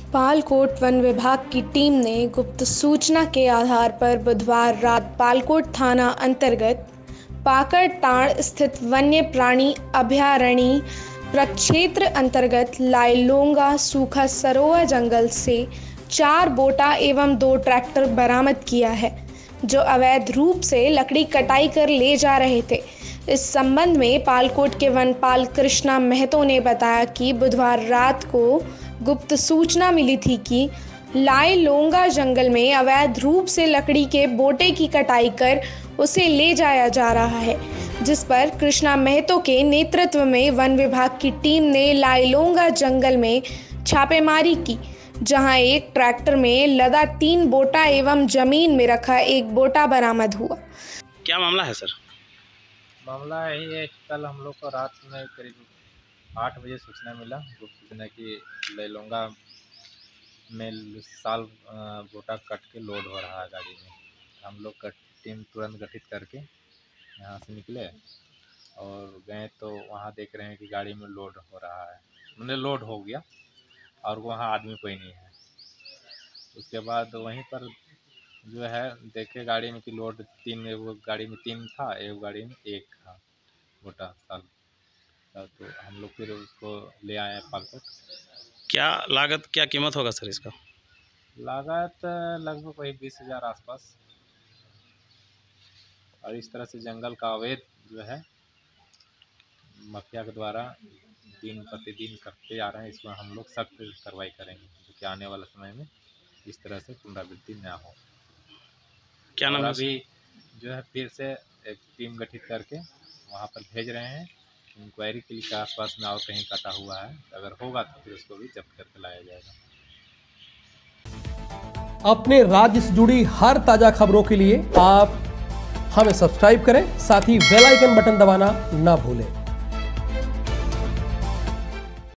Palkot one विभाग की team ने गुप्त सूचना के आधार पर बुधवार रात पालकोट थाना अंतर्गत पाकड़टांड़ स्थित वन्य प्राणी अभयारण्य प्रक्षेत्र अंतर्गत लाइलोंगा सूखा सरोवर जंगल से 4 बोटा एवं 2 ट्रैक्टर बरामद किया है, जो अवैध रूप से लकड़ी कटाई कर ले जा रहे थे। इस संबंध में पालकोट के वनपाल कृष्णा महतो ने बताया कि बुधवार रात को गुप्त सूचना मिली थी कि लाइलोंगा जंगल में अवैध रूप से लकड़ी के बोटे की कटाई कर उसे ले जाया जा रहा है, जिस पर कृष्णा महतो के नेतृत्व में वन विभाग की टीम ने लाइलोंगा जंगल में छापेमारी की, जहां एक ट्रैक्टर में लदा 3 बोटा एवं जमीन में रखा 1 बोटा बरामद हुआ। क्या मामला है सर? मामला यही है, कल हम लोग को रात में करीब 8 बजे सूचना मिला, गुप्त सूचना की लाइलोंगा में साल बोटा कट के लोड हो रहा है गाड़ी में। हम लोग का टीम तुरंत गठित करके यहाँ से निकले और गए तो वहाँ देख रहे हैं कि गाड़ी में लोड हो रहा है, मैंने लोड हो गया और वहाँ आदमी कोई नहीं है। उसके बाद वहीं पर जो है देखे गाड़ी में कि लोड 3, वो गाड़ी में 3 था, एक गाड़ी में 1 था बोटा साल। तो हम लोग फिर उसको ले आए पालकोट। क्या लागत, क्या कीमत होगा सर इसका? लागत लगभग वही 20,000 आसपास। और इस तरह से जंगल का अवैध जो है माफिया के द्वारा दिन प्रतिदिन करते आ रहे हैं, इसमें हम लोग सख्त कार्रवाई करेंगे, क्योंकि आने वाले समय में इस तरह से पुनरावृत्ति न हो। क्या नाम है? अभी जो है फिर से एक टीम गठित करके वहाँ पर भेज रहे हैं इंक्वायरी के लिए, आसपास में और कहीं कटा हुआ है, अगर होगा तो फिर उसको भी जब्त करके लाया जाएगा। अपने राज्य से जुड़ी हर ताजा खबरों के लिए आप हमें सब्सक्राइब करें, साथ ही बेल आइकन बटन दबाना ना भूलें।